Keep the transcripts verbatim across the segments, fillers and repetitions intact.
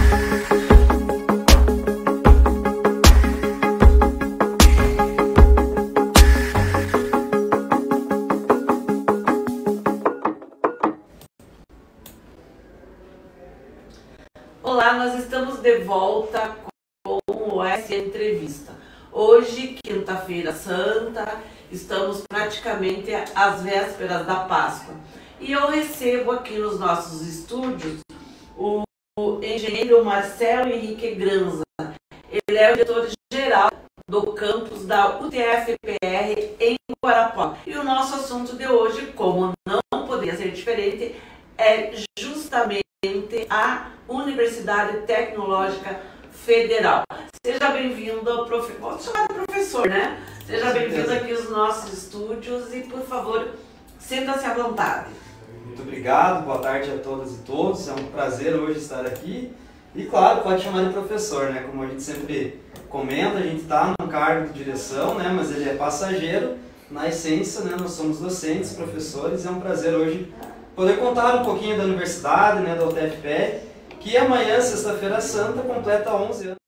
Olá, nós estamos de volta com o essa entrevista. Hoje, quinta-feira santa, estamos praticamente às vésperas da Páscoa. E eu recebo aqui nos nossos estúdios o engenheiro Marcelo Henrique Granza. Ele é o diretor-geral do campus da U T F P R em Guarapuava. E o nosso assunto de hoje, como não poderia ser diferente, é justamente a Universidade Tecnológica Federal. Seja bem-vindo, profe... Vou chamar de professor, né? Seja bem-vindo aqui aos nossos estúdios e, por favor, sinta-se à vontade. Muito obrigado, boa tarde a todas e todos. É um prazer hoje estar aqui. E, claro, pode chamar de professor, né? Como a gente sempre comenta, a gente está num cargo de direção, né? Mas ele é passageiro. Na essência, né? Nós somos docentes, professores. É um prazer hoje poder contar um pouquinho da universidade, né, da U T F P R, que amanhã, sexta-feira santa, completa onze anos.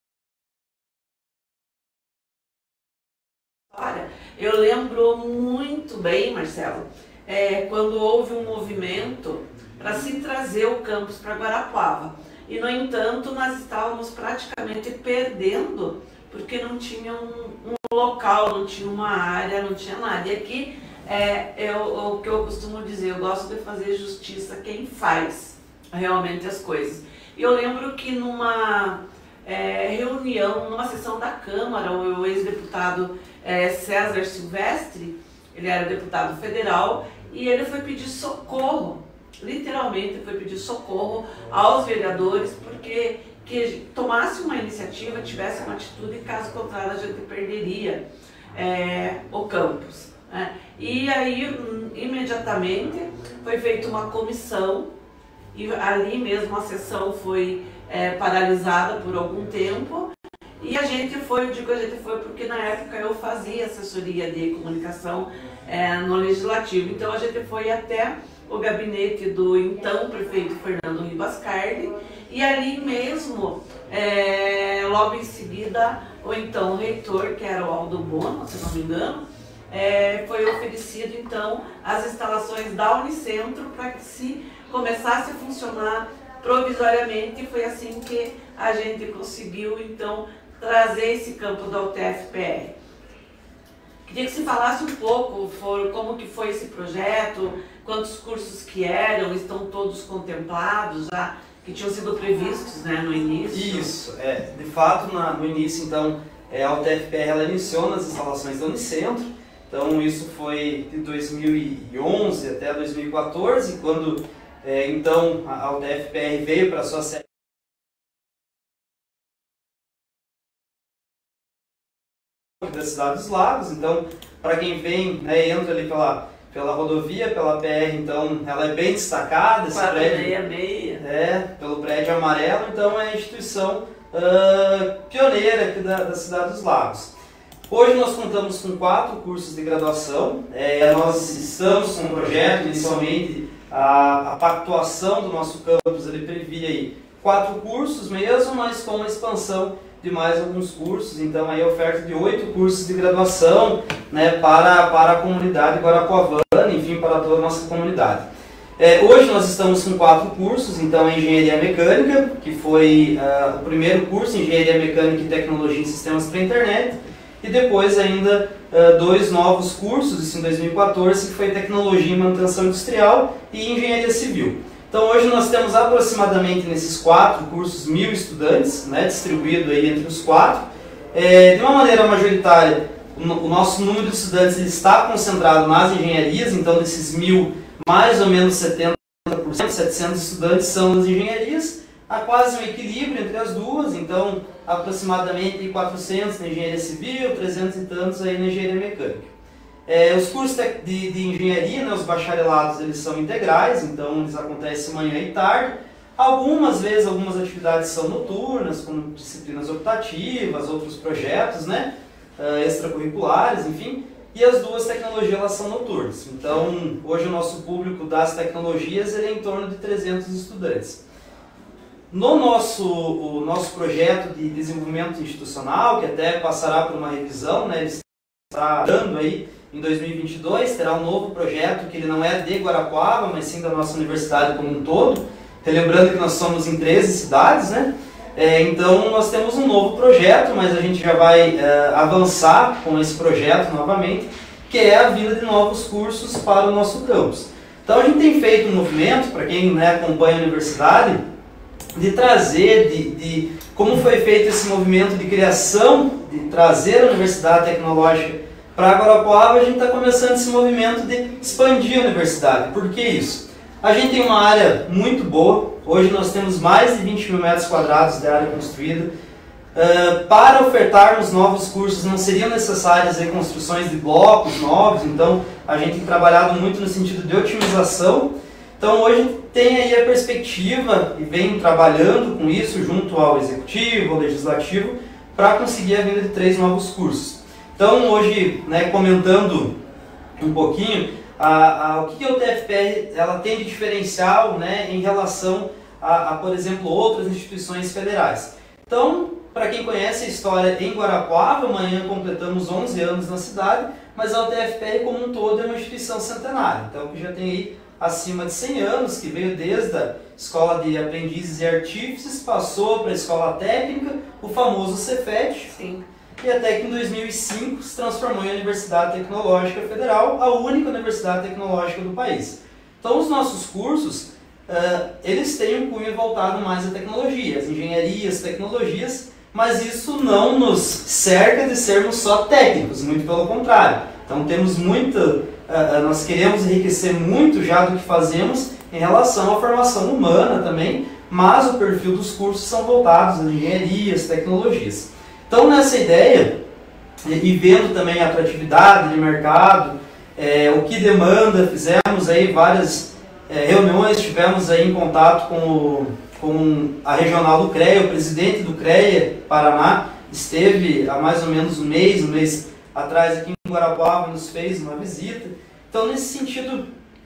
Olha, eu lembro muito bem, Marcelo, é, quando houve um movimento para se trazer o campus para Guarapuava. E, no entanto, nós estávamos praticamente perdendo, porque não tinha um, um local, não tinha uma área, não tinha nada. E aqui é, é o, o que eu costumo dizer, eu gosto de fazer justiça quem faz realmente as coisas. E eu lembro que numa é, reunião, numa sessão da Câmara, o ex-deputado é, César Silvestre, ele era deputado federal, e ele foi pedir socorro, literalmente foi pedir socorro aos vereadores, porque que tomasse uma iniciativa, tivesse uma atitude, caso contrário a gente perderia é, o campus. Né? E aí, imediatamente, foi feita uma comissão, e ali mesmo a sessão foi é, paralisada por algum tempo, e a gente foi, eu digo a gente foi porque na época eu fazia assessoria de comunicação é, no Legislativo, então a gente foi até o gabinete do então prefeito Fernando Ribas Carli, e ali mesmo, é, logo em seguida, o então reitor, que era o Aldo Bono, se não me engano, é, foi oferecido então as instalações da Unicentro para que se começasse a funcionar provisoriamente, e foi assim que a gente conseguiu então trazer esse campo da U T F P R. Queria que se falasse um pouco for, como que foi esse projeto, quantos cursos que eram, estão todos contemplados já, que tinham sido previstos, né, no início? Isso, é, de fato, na, no início, então, é, a U T F P R ela iniciou nas instalações da Unicentro, então isso foi de dois mil e onze até dois mil e quatorze, quando é, então a, a U T F P R veio para a sua sede da Cidade dos Lagos. Então, para quem vem, né, entra ali pela, pela rodovia, pela P R, então ela é bem destacada, esse prédio, quatrocentos e sessenta e seis. É, pelo prédio amarelo, então é a instituição uh, pioneira aqui da, da Cidade dos Lagos. Hoje nós contamos com quatro cursos de graduação, é, nós estamos com um projeto, inicialmente a, a pactuação do nosso campus, ele previa aí quatro cursos mesmo, mas com uma expansão de mais alguns cursos, então aí a oferta de oito cursos de graduação, né, para, para a comunidade guarapuavana, enfim, para toda a nossa comunidade. É, hoje nós estamos com quatro cursos, então a Engenharia Mecânica, que foi uh, o primeiro curso, Engenharia Mecânica e Tecnologia em Sistemas para a Internet, e depois ainda uh, dois novos cursos, isso em dois mil e quatorze, que foi Tecnologia e Manutenção Industrial e Engenharia Civil. Então hoje nós temos aproximadamente nesses quatro cursos mil estudantes, né, distribuído aí entre os quatro. É, de uma maneira majoritária, o, o nosso número de estudantes ele está concentrado nas engenharias, então desses mil, mais ou menos setenta por cento, setecentos estudantes são nas engenharias. Há quase um equilíbrio entre as duas, então aproximadamente quatrocentos na engenharia civil, trezentos e tantos aí na engenharia mecânica. É, os cursos de, de engenharia, né, os bacharelados, eles são integrais, então eles acontecem manhã e tarde. Algumas vezes, algumas atividades são noturnas, como disciplinas optativas, outros projetos, né, uh, extracurriculares, enfim. E as duas tecnologias, elas são noturnas. Então, hoje o nosso público das tecnologias ele é em torno de trezentos estudantes. no nosso, o nosso projeto de desenvolvimento institucional, que até passará por uma revisão, né, ele está dando aí em dois mil e vinte e dois, terá um novo projeto que ele não é de Guarapuava, mas sim da nossa universidade como um todo. Lembrando que nós somos em treze cidades, né? É, então nós temos um novo projeto, mas a gente já vai é, avançar com esse projeto novamente, que é a vinda de novos cursos para o nosso campus. Então a gente tem feito um movimento, para quem, né, acompanha a universidade, de trazer, de, de como foi feito esse movimento de criação, de trazer a Universidade Tecnológica para Guarapuava. A gente está começando esse movimento de expandir a universidade. Por que isso? A gente tem uma área muito boa, hoje nós temos mais de vinte mil metros quadrados de área construída. Uh, para ofertarmos novos cursos não seriam necessárias reconstruções de blocos novos, então a gente tem trabalhado muito no sentido de otimização. Então hoje tem aí a perspectiva e vem trabalhando com isso junto ao Executivo, ao Legislativo, para conseguir a vinda de três novos cursos. Então hoje, né, comentando um pouquinho, a, a, o que a U T F P R ela tem de diferencial, né, em relação a, a, por exemplo, outras instituições federais. Então, para quem conhece a história em Guarapuava, amanhã completamos onze anos na cidade, mas a U T F P R como um todo é uma instituição centenária, então que já tem aí acima de cem anos, que veio desde a Escola de Aprendizes e Artífices, passou para a Escola Técnica, o famoso Cefet, Sim. E até que em dois mil e cinco se transformou em Universidade Tecnológica Federal, a única universidade tecnológica do país. Então os nossos cursos, uh, eles têm um cunho voltado mais à tecnologia, às engenharias, tecnologias, mas isso não nos cerca de sermos só técnicos, muito pelo contrário. Então temos muita, uh, nós queremos enriquecer muito já do que fazemos em relação à formação humana também, mas o perfil dos cursos são voltados às engenharias, tecnologias. Então nessa ideia, e vendo também a atratividade de mercado, é, o que demanda, fizemos aí várias é, reuniões, estivemos aí em contato com, o, com a regional do CREA, o presidente do CREA Paraná, esteve há mais ou menos um mês, um mês atrás aqui em Guarapuava, nos fez uma visita. Então nesse sentido,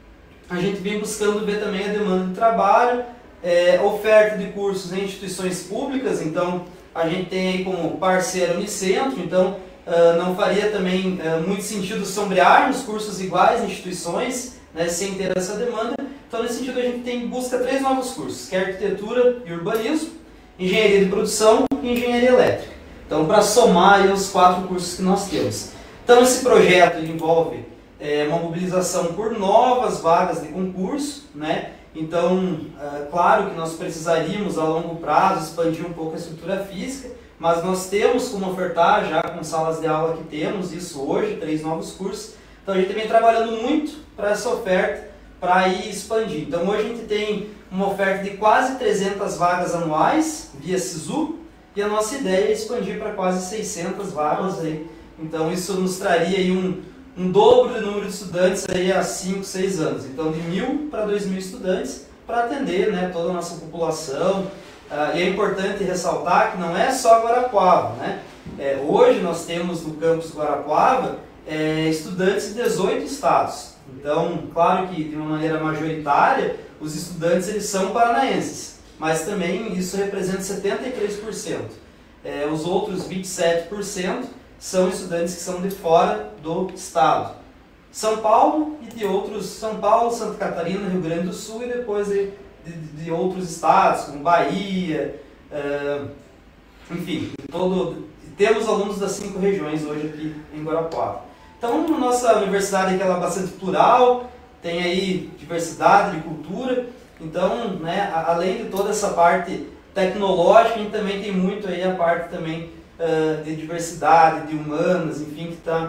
a gente vem buscando ver também a demanda de trabalho, é, oferta de cursos em instituições públicas, então a gente tem aí como parceiro a Unicentro, então uh, não faria também uh, muito sentido sombrearmos cursos iguais em instituições, né, sem ter essa demanda. Então nesse sentido a gente tem, busca três novos cursos, que é Arquitetura e Urbanismo, Engenharia de Produção e Engenharia Elétrica. Então para somar aí os quatro cursos que nós temos. Então esse projeto envolve é, uma mobilização por novas vagas de concurso, né? Então, é claro que nós precisaríamos a longo prazo expandir um pouco a estrutura física, mas nós temos como ofertar já com salas de aula que temos isso hoje, três novos cursos. Então a gente vem trabalhando muito para essa oferta, para ir expandir. Então hoje a gente tem uma oferta de quase trezentas vagas anuais via SISU, e a nossa ideia é expandir para quase seiscentas vagas aí. Então isso nos traria aí um um dobro de número de estudantes aí há cinco, seis anos. Então de mil para dois mil estudantes para atender, né, toda a nossa população. Uh, e é importante ressaltar que não é só Guarapuava, né? É, hoje nós temos no campus Guarapuava é, estudantes de dezoito estados. Então, claro que de uma maneira majoritária, os estudantes eles são paranaenses, mas também isso representa setenta e três por cento. É, os outros vinte e sete por cento são estudantes que são de fora do estado. São Paulo e de outros, São Paulo, Santa Catarina, Rio Grande do Sul e depois de, de, de outros estados, como Bahia, uh, enfim, todo, temos alunos das cinco regiões hoje aqui em Guarapuava. Então, a nossa universidade ela é bastante plural, tem aí diversidade de cultura, então, né, além de toda essa parte tecnológica, a gente também tem muito aí a parte também Uh, de diversidade, de humanas, enfim, que está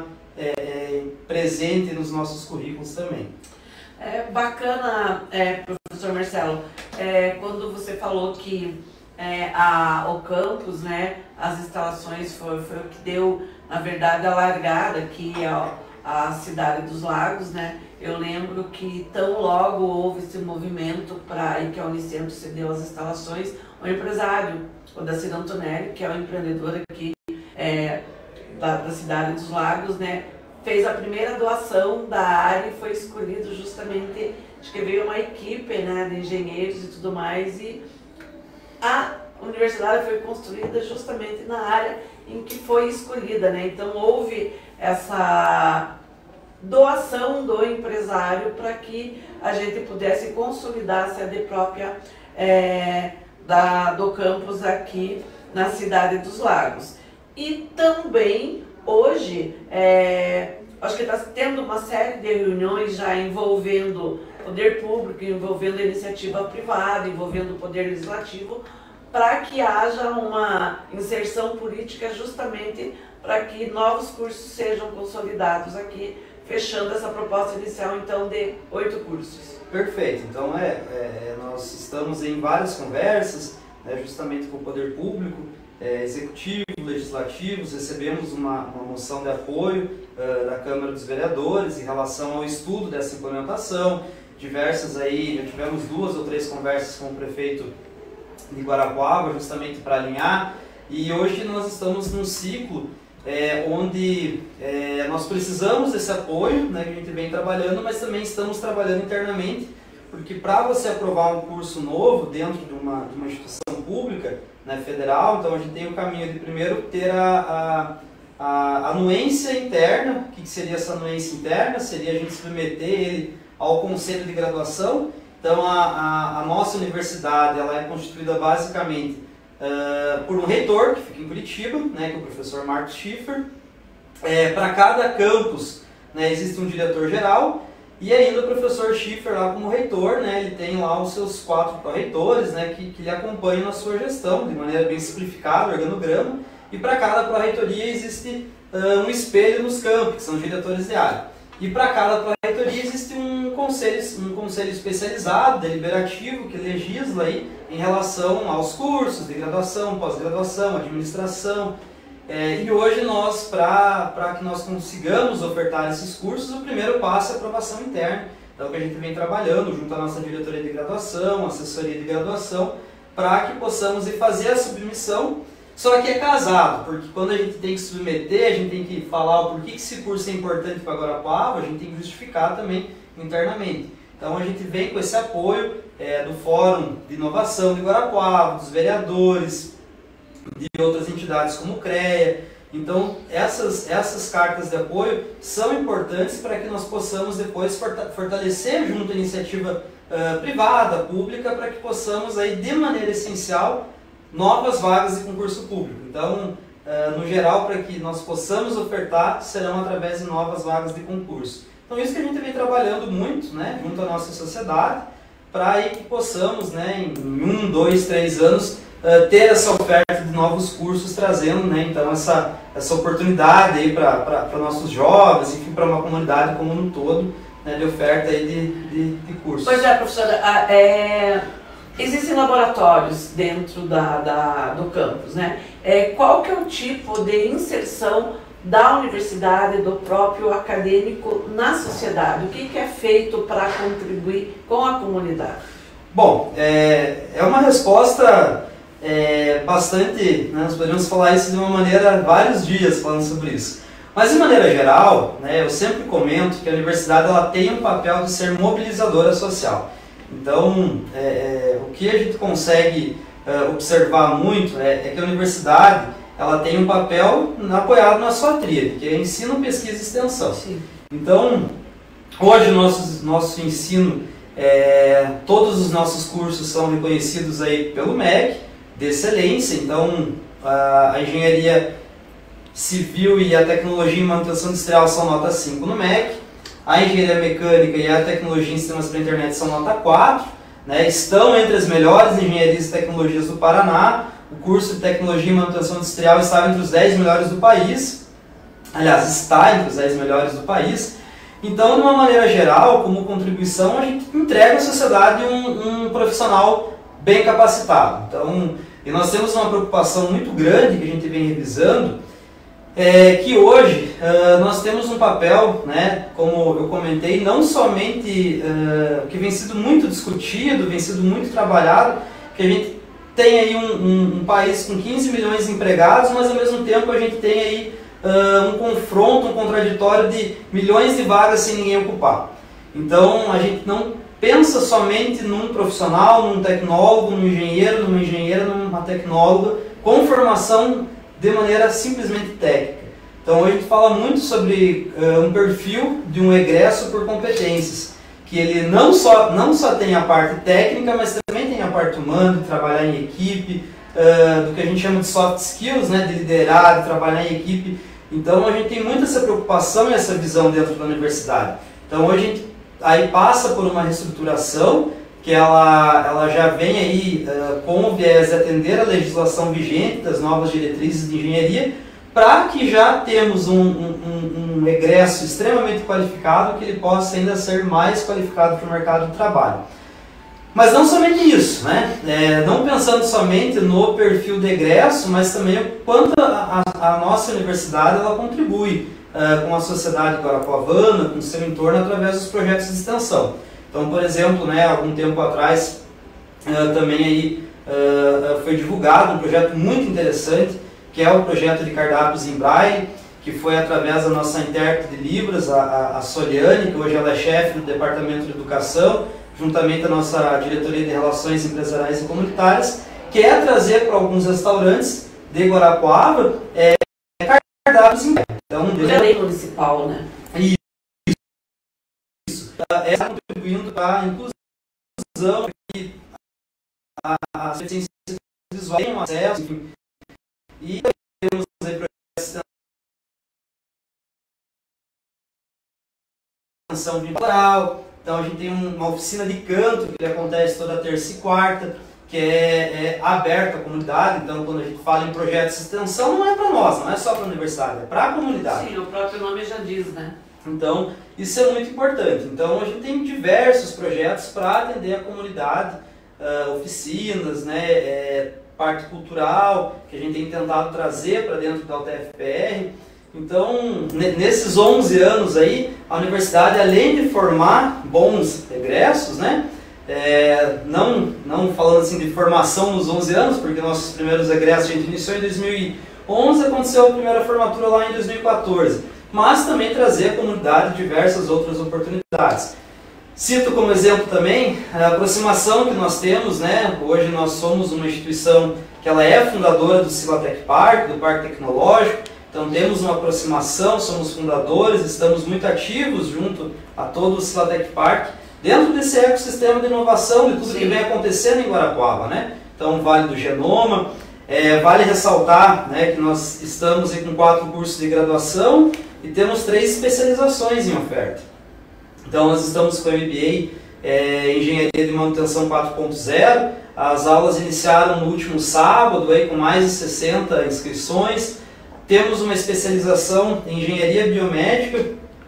é, presente nos nossos currículos também. É bacana, é, professor Marcelo, é, quando você falou que é, a, o campus, né, as instalações foi, foi o que deu, na verdade, a largada aqui a, a cidade dos Lagos, né? Eu lembro que tão logo houve esse movimento para que a Unicentro cedeu as instalações, o empresário, o Dacir Antonelli, que é o empreendedor aqui é, da, da cidade dos Lagos, né, fez a primeira doação da área e foi escolhido justamente, acho que veio uma equipe, né, de engenheiros e tudo mais, e a universidade foi construída justamente na área em que foi escolhida, né? Então houve essa doação do empresário para que a gente pudesse consolidar a sede própria é, da, do campus aqui na Cidade dos Lagos. E também hoje, é, acho que está tendo uma série de reuniões já envolvendo o poder público, envolvendo a iniciativa privada, envolvendo o poder legislativo, para que haja uma inserção política justamente para que novos cursos sejam consolidados aqui, fechando essa proposta inicial então de oito cursos. Perfeito, então é, é, nós estamos em várias conversas, né, justamente com o poder público, é, executivo, legislativos, recebemos uma, uma moção de apoio uh, da Câmara dos Vereadores em relação ao estudo dessa implementação, diversas aí, já tivemos duas ou três conversas com o prefeito de Guarapuava, justamente para alinhar, e hoje nós estamos num ciclo é, onde é, nós precisamos desse apoio, né, que a gente vem trabalhando, mas também estamos trabalhando internamente, porque para você aprovar um curso novo dentro de uma, de uma instituição pública, né, federal, então a gente tem o caminho de primeiro ter a, a, a anuência interna. O que seria essa anuência interna? Seria a gente submeter ele ao conselho de graduação. Então a, a, a nossa universidade ela é constituída basicamente uh, por um reitor, que fica em Curitiba, né, que é o professor Marcos Schiffer. É, para cada campus, né, existe um diretor-geral, e ainda o professor Schiffer lá como reitor, né, ele tem lá os seus quatro pró-reitores, né, que, que lhe acompanham na sua gestão, de maneira bem simplificada, organograma, e para cada pró-reitoria existe uh, um espelho nos campos, que são diretores de área. E para cada pró-reitoria existe um conselho, um conselho especializado, deliberativo, que legisla aí em relação aos cursos de graduação, pós-graduação, administração. É, e hoje nós, para que nós consigamos ofertar esses cursos, o primeiro passo é a aprovação interna. Então que a gente vem trabalhando junto à nossa diretoria de graduação, assessoria de graduação, para que possamos ir fazer a submissão. Só que é casado, porque quando a gente tem que submeter, a gente tem que falar o porquê que esse curso é importante para Guarapuava, a gente tem que justificar também internamente. Então a gente vem com esse apoio é, do Fórum de Inovação de Guarapuava, dos vereadores, de outras entidades como o CREA. Então essas, essas cartas de apoio são importantes para que nós possamos depois fortalecer junto à iniciativa uh, privada, pública, para que possamos aí de maneira essencial novas vagas de concurso público. Então, uh, no geral, para que nós possamos ofertar, serão através de novas vagas de concurso. Então isso que a gente vem trabalhando muito, né, junto à nossa sociedade, para que possamos, né, em um, dois, três anos, Uh, ter essa oferta de novos cursos, trazendo, né, então essa, essa oportunidade aí para nossos jovens, enfim, para uma comunidade como um todo, né, de oferta aí de, de, de cursos. Pois é, professora, é, existem laboratórios dentro da, da, do campus, né? É, qual que é o tipo de inserção da universidade, do próprio acadêmico na sociedade? O que, que é feito para contribuir com a comunidade? Bom, é, é uma resposta... É, bastante, né, nós poderíamos falar isso de uma maneira, vários dias falando sobre isso. Mas de maneira geral, né, eu sempre comento que a universidade ela tem um papel de ser mobilizadora social. Então, é, é, o que a gente consegue é, observar muito é, é que a universidade ela tem um papel apoiado na sua tríade, que é ensino, pesquisa e extensão. Sim. Então, hoje nosso, nosso ensino, é, todos os nossos cursos são reconhecidos aí pelo M E C, de excelência. Então a, a engenharia civil e a tecnologia em manutenção industrial são nota cinco no M E C, a engenharia mecânica e a tecnologia em sistemas para a internet são nota quatro, né, estão entre as melhores engenharias e tecnologias do Paraná. O curso de tecnologia e manutenção industrial estava entre os dez melhores do país, aliás, está entre os dez melhores do país. Então, de uma maneira geral, como contribuição, a gente entrega à sociedade um, um profissional bem capacitado. Então, e nós temos uma preocupação muito grande que a gente vem revisando, é que hoje uh, nós temos um papel, né, como eu comentei, não somente uh, que vem sido muito discutido, vem sido muito trabalhado, que a gente tem aí um, um, um país com quinze milhões de empregados, mas ao mesmo tempo a gente tem aí uh, um confronto, um contraditório de milhões de vagas sem ninguém ocupar. Então a gente não pensa somente num profissional, num tecnólogo, num engenheiro, numa engenheira, numa uma tecnóloga com formação de maneira simplesmente técnica. Então hoje a gente fala muito sobre uh, um perfil de um egresso por competências, que ele não só, não só tem a parte técnica, mas também tem a parte humana, de trabalhar em equipe, uh, do que a gente chama de soft skills, né, de liderar, de trabalhar em equipe. Então a gente tem muito essa preocupação e essa visão dentro da universidade. Então hoje a gente aí passa por uma reestruturação, que ela, ela já vem aí uh, com o viés de atender a legislação vigente das novas diretrizes de engenharia, para que já temos um, um, um egresso extremamente qualificado, que ele possa ainda ser mais qualificado para o mercado de trabalho. Mas não somente isso, né? É, não pensando somente no perfil de egresso, mas também o quanto a, a, a nossa universidade ela contribui uh, com a sociedade guarapuavana, com o seu entorno, através dos projetos de extensão. Então, por exemplo, né, algum tempo atrás, uh, também aí, uh, foi divulgado um projeto muito interessante, que é o projeto de cardápios em Braille, que foi através da nossa intérprete de Libras, a, a, a Soliane, que hoje ela é chefe do Departamento de Educação, juntamente a nossa Diretoria de Relações Empresariais e Comunitárias, que é trazer para alguns restaurantes de Guarapuava é, cardápios em Braille. Então, é lei municipal, né? Isso. É contribuindo para a inclusão e a, a deficiência visual, tem um acesso, enfim. E temos aí extensão visual. Então a gente tem uma oficina de canto que acontece toda terça e quarta, que é, é aberta à comunidade. Então quando a gente fala em projetos de extensão, não é para nós, não é só para a universidade, é para a comunidade. Sim, o próprio nome já diz, né? Então isso é muito importante. Então a gente tem diversos projetos para atender a comunidade, uh, oficinas, né, é, parte cultural, que a gente tem tentado trazer para dentro da U T F P R. Então, nesses onze anos aí, a universidade, além de formar bons egressos, né, é, não, não falando assim de formação nos onze anos, porque nossos primeiros egressos a gente iniciou em dois mil e onze, aconteceu a primeira formatura lá em dois mil e quatorze, mas também trazer à comunidade diversas outras oportunidades. Cito como exemplo também a aproximação que nós temos, né? Hoje nós somos uma instituição que ela é fundadora do Silatec Park, do Parque Tecnológico, então temos uma aproximação, somos fundadores, estamos muito ativos junto a todo o Silatec Park, dentro desse ecossistema de inovação, de tudo Sim. que vem acontecendo em Guarapuava, né? Então, Vale do Genoma, é, vale ressaltar, né, que nós estamos aí com quatro cursos de graduação e temos três especializações em oferta. Então nós estamos com o M B A é, Engenharia de Manutenção quatro ponto zero, as aulas iniciaram no último sábado, aí, com mais de sessenta inscrições. Temos uma especialização em Engenharia Biomédica,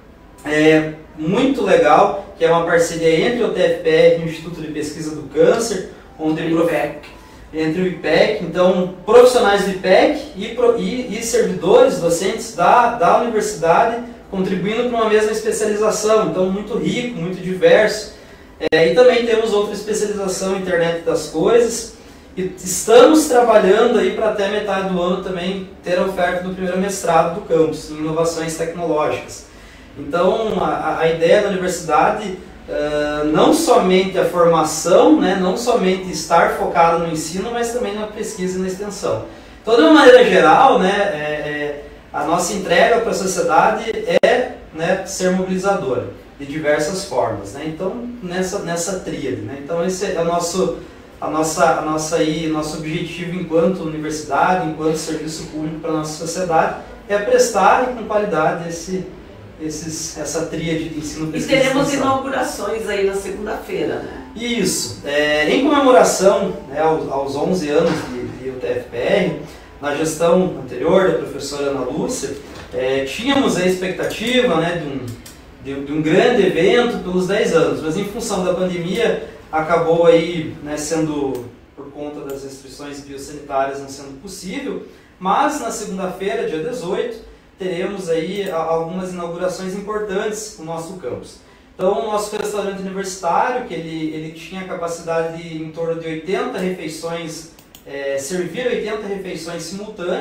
é, muito legal, que é uma parceria entre o T F P R e o Instituto de Pesquisa do Câncer, onde o I P E C, entre o I P E C, então profissionais do I P E C e, e, e servidores, docentes da, da universidade, contribuindo para uma mesma especialização, então muito rico, muito diverso. É, e também temos outra especialização em Internet das Coisas, e estamos trabalhando aí para até metade do ano também ter a oferta do primeiro mestrado do campus, em inovações tecnológicas. Então a, a ideia da universidade, uh, não somente a formação, né, não somente estar focado no ensino, mas também na pesquisa e na extensão. Então, de uma maneira geral, né, é, é, a nossa entrega para a sociedade é, né, ser mobilizadora de diversas formas, né? Então nessa nessa tríade, né? Então esse é o nosso a nossa a nossa aí nosso objetivo enquanto universidade, enquanto serviço público para a nossa sociedade é prestar com qualidade esse esses essa tríade de ensino, pesquisa e teremos inaugurações aí na segunda-feira, né? Isso, é, em comemoração, né, aos, aos onze anos de, de U T F P R. Na gestão anterior da professora Ana Lúcia, é, tínhamos a expectativa, né, de, um, de, de um grande evento pelos dez anos, mas em função da pandemia acabou aí, né, sendo, por conta das restrições biosanitárias, não sendo possível, mas na segunda-feira, dia dezoito, teremos aí algumas inaugurações importantes no nosso campus. Então, o nosso restaurante universitário, que ele, ele tinha capacidade de em torno de oitenta refeições, É, servir oitenta refeições simultâneas.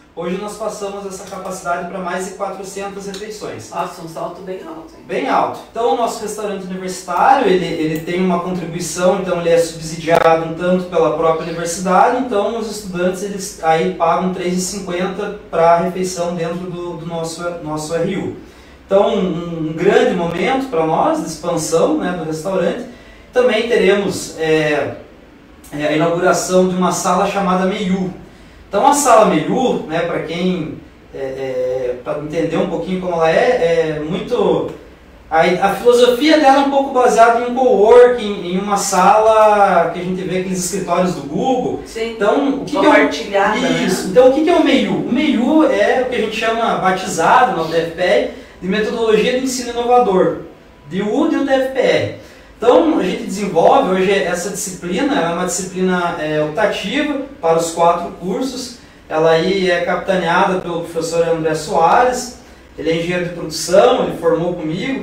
Hoje nós passamos essa capacidade para mais de quatrocentas refeições. Nossa, um salto bem alto, hein? Bem alto. Então o nosso restaurante universitário, ele, ele tem uma contribuição, então ele é subsidiado um tanto pela própria universidade, então os estudantes eles aí pagam três reais e cinquenta centavos para a refeição dentro do, do nosso, nosso R U. Então um, um grande momento para nós de expansão, né, do restaurante. Também teremos é, é, a inauguração de uma sala chamada Meiu. Então a sala Meiu, né, para quem é, é, para entender um pouquinho como ela é, é muito a, a filosofia dela é um pouco baseada em um coworking, em uma sala que a gente vê aqueles escritórios do Google. Sim. Então o que, compartilhada, que é o, isso? Né? Então o que, que é o Meiu? O Meiu é o que a gente chama batizado na U T F P R de metodologia de ensino inovador, de U D e U T F P R. Então, a gente desenvolve hoje essa disciplina, ela é uma disciplina é, optativa para os quatro cursos. Ela aí é capitaneada pelo professor André Soares, ele é engenheiro de produção, ele formou comigo,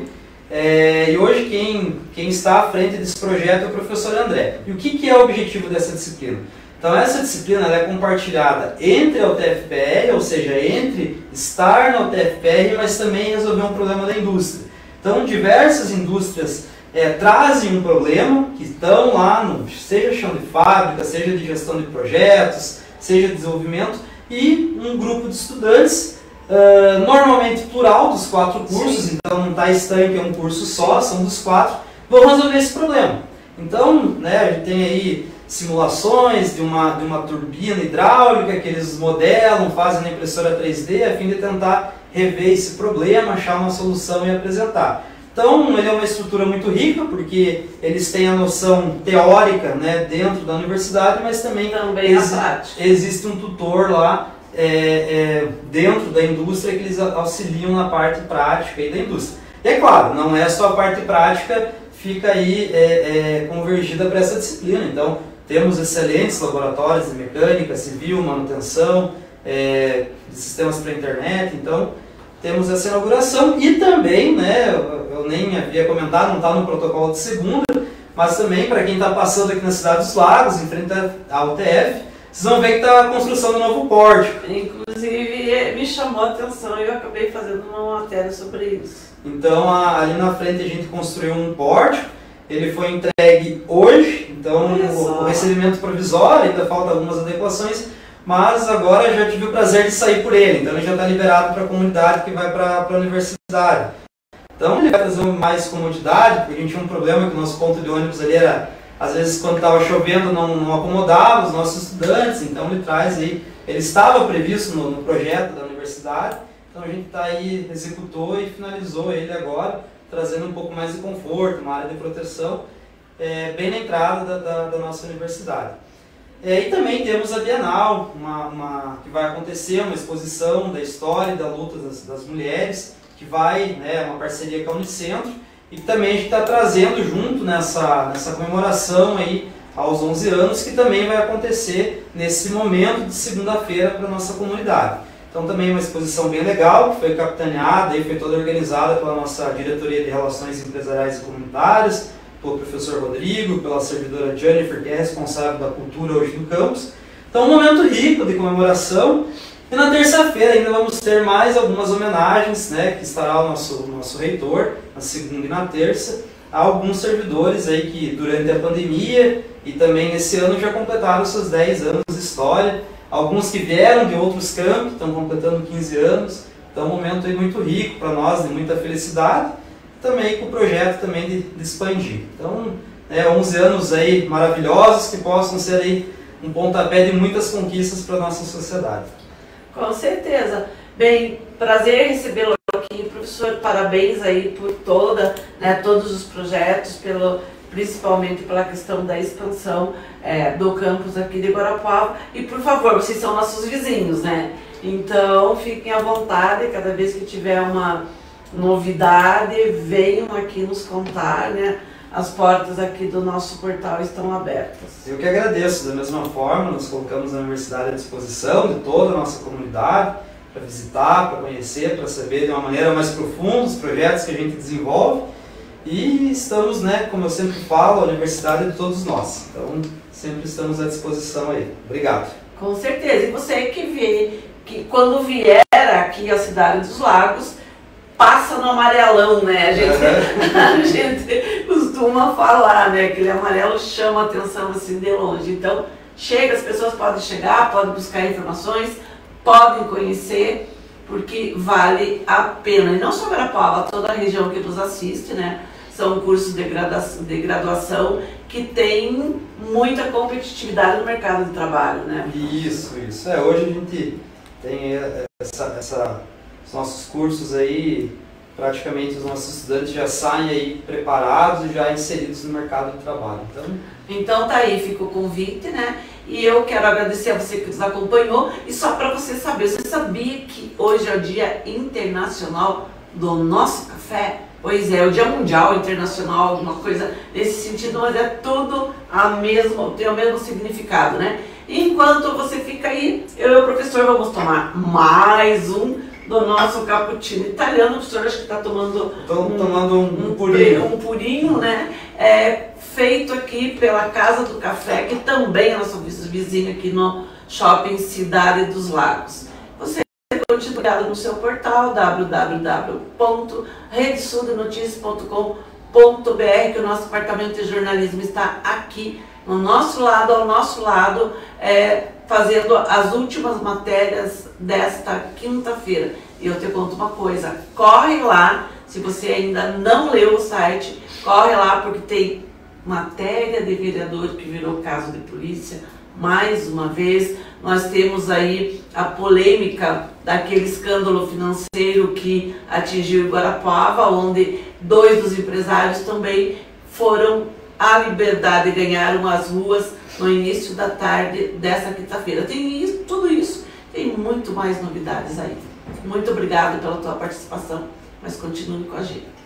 é, e hoje quem, quem está à frente desse projeto é o professor André. E o que, que é o objetivo dessa disciplina? Então, essa disciplina ela é compartilhada entre a U T F P R, ou seja, entre estar na U T F P R, mas também resolver um problema da indústria. Então, diversas indústrias É, trazem um problema, que estão lá, no, seja chão de fábrica, seja de gestão de projetos, seja de desenvolvimento, e um grupo de estudantes, uh, normalmente plural, dos quatro cursos. Sim. Então não está estanque, é um curso só, são dos quatro, vão resolver esse problema. Então, né, a gente tem aí simulações de uma, de uma turbina hidráulica que eles modelam, fazem na impressora três D, a fim de tentar rever esse problema, achar uma solução e apresentar. Então, ele é uma estrutura muito rica, porque eles têm a noção teórica, né, dentro da universidade, mas também, também exi existe um tutor lá é, é, dentro da indústria que eles auxiliam na parte prática aí da indústria. E é claro, não é só a parte prática, fica aí é, é, convergida para essa disciplina. Então, temos excelentes laboratórios de mecânica, civil, manutenção, é, de sistemas para a internet. Então, temos essa inauguração e também, né, eu nem havia comentado, não está no protocolo de segunda, mas também para quem está passando aqui na Cidade dos Lagos, em frente à U T F, vocês vão ver que está a construção do novo pórtico. Inclusive, me chamou a atenção e eu acabei fazendo uma matéria sobre isso. Então, a, ali na frente a gente construiu um pórtico, ele foi entregue hoje, então o, o recebimento provisório, ainda falta algumas adequações, mas agora já tive o prazer de sair por ele, então ele já está liberado para a comunidade que vai para a universidade. Então ele vai trazer mais comodidade, porque a gente tinha um problema que o nosso ponto de ônibus ali era, às vezes quando estava chovendo não, não acomodava os nossos estudantes, então ele traz aí, ele estava previsto no, no projeto da universidade, então a gente está aí, executou e finalizou ele agora, trazendo um pouco mais de conforto, uma área de proteção, é, bem na entrada da, da, da nossa universidade. É, e também temos a Bienal, uma, uma, que vai acontecer, uma exposição da história e da luta das, das mulheres, que vai, né, uma parceria com a Unicentro, e que também a gente está trazendo junto nessa, nessa comemoração aí aos onze anos, que também vai acontecer nesse momento de segunda-feira para a nossa comunidade. Então também uma exposição bem legal, que foi capitaneada e foi toda organizada pela nossa diretoria de Relações Empresariais e Comunitárias, pelo professor Rodrigo, pela servidora Jennifer, que é responsável da cultura hoje no campus. Então um momento rico de comemoração. E na terça-feira ainda vamos ter mais algumas homenagens, né, que estará o nosso, nosso reitor, na segunda e na terça, a alguns servidores aí que durante a pandemia e também esse ano já completaram seus dez anos de história. Alguns que vieram de outros campos, estão completando quinze anos. Então um momento aí muito rico para nós, de muita felicidade. Também com o projeto também de, de expandir. Então, é, onze anos aí maravilhosos que possam ser aí um pontapé de muitas conquistas para a nossa sociedade. Com certeza. Bem, prazer recebê-lo aqui, professor. Parabéns aí por toda, né, todos os projetos, pelo, principalmente pela questão da expansão é, do campus aqui de Guarapuava. E, por favor, vocês são nossos vizinhos, né? Então, fiquem à vontade, cada vez que tiver uma novidade, venham aqui nos contar, né? As portas aqui do nosso portal estão abertas. Eu que agradeço, da mesma forma, nós colocamos a universidade à disposição de toda a nossa comunidade, para visitar, para conhecer, para saber de uma maneira mais profunda os projetos que a gente desenvolve. E estamos, né, como eu sempre falo, a universidade é de todos nós. Então, sempre estamos à disposição aí. Obrigado. Com certeza. E você que vê que quando vier aqui à Cidade dos Lagos, passa no amarelão, né? A gente, uhum. a gente costuma falar, né? Aquele amarelo chama a atenção assim de longe. Então, chega, as pessoas podem chegar, podem buscar informações, podem conhecer, porque vale a pena. E não só Guarapuava, toda a região que nos assiste, né? São cursos de graduação, de graduação que tem muita competitividade no mercado de trabalho, né? Isso, isso. É, hoje a gente tem essa, essa, os nossos cursos aí, praticamente os nossos estudantes já saem aí preparados e já inseridos no mercado de trabalho. Então, então tá aí, fica o convite, né? E eu quero agradecer a você que nos acompanhou. E só para você saber, você sabia que hoje é o Dia Internacional do Nosso Café? Pois é, o Dia Mundial, Internacional, alguma coisa nesse sentido, mas é tudo a mesma, tem o mesmo significado, né? Enquanto você fica aí, eu e o professor vamos tomar mais um do nosso cappuccino italiano. O professor acho que está tomando, um, tomando um, um purinho, um purinho, né? É, feito aqui pela Casa do Café, que também é nosso vizinho aqui no Shopping Cidade dos Lagos. Você continue ligado no seu portal w w w ponto rede sul de notícias ponto com ponto b r, que o nosso departamento de jornalismo está aqui no nosso lado, ao nosso lado, é, fazendo as últimas matérias desta quinta-feira. E eu te conto uma coisa, corre lá, se você ainda não leu o site, corre lá porque tem matéria de vereador que virou caso de polícia. Mais uma vez, nós temos aí a polêmica daquele escândalo financeiro que atingiu Guarapuava, onde dois dos empresários também foram à liberdade e ganharam as ruas no início da tarde dessa quinta-feira. Tem isso, tudo isso, tem muito mais novidades aí. Muito obrigada pela tua participação, mas continue com a gente.